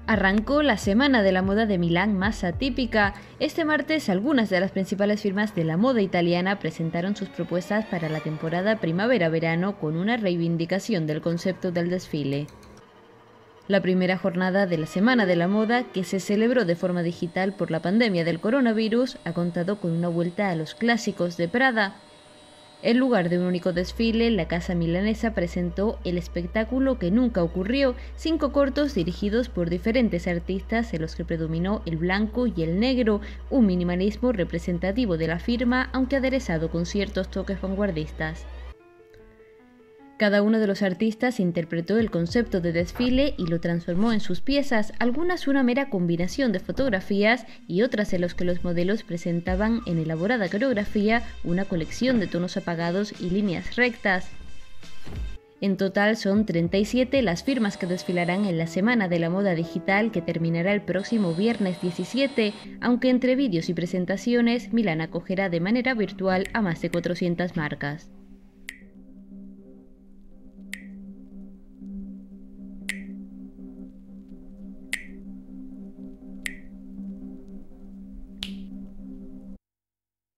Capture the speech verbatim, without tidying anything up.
Arrancó la Semana de la Moda de Milán más atípica. Este martes, algunas de las principales firmas de la moda italiana presentaron sus propuestas para la temporada primavera-verano con una reivindicación del concepto del desfile. La primera jornada de la Semana de la Moda, que se celebró de forma digital por la pandemia del coronavirus, ha contado con una vuelta a los clásicos de Prada. En lugar de un único desfile, la casa milanesa presentó el espectáculo que nunca ocurrió, cinco cortos dirigidos por diferentes artistas en los que predominó el blanco y el negro, un minimalismo representativo de la firma, aunque aderezado con ciertos toques vanguardistas. Cada uno de los artistas interpretó el concepto de desfile y lo transformó en sus piezas, algunas una mera combinación de fotografías y otras en los que los modelos presentaban en elaborada coreografía una colección de tonos apagados y líneas rectas. En total son treinta y siete las firmas que desfilarán en la Semana de la Moda Digital, que terminará el próximo viernes diecisiete, aunque entre vídeos y presentaciones, Milán acogerá de manera virtual a más de cuatrocientas marcas.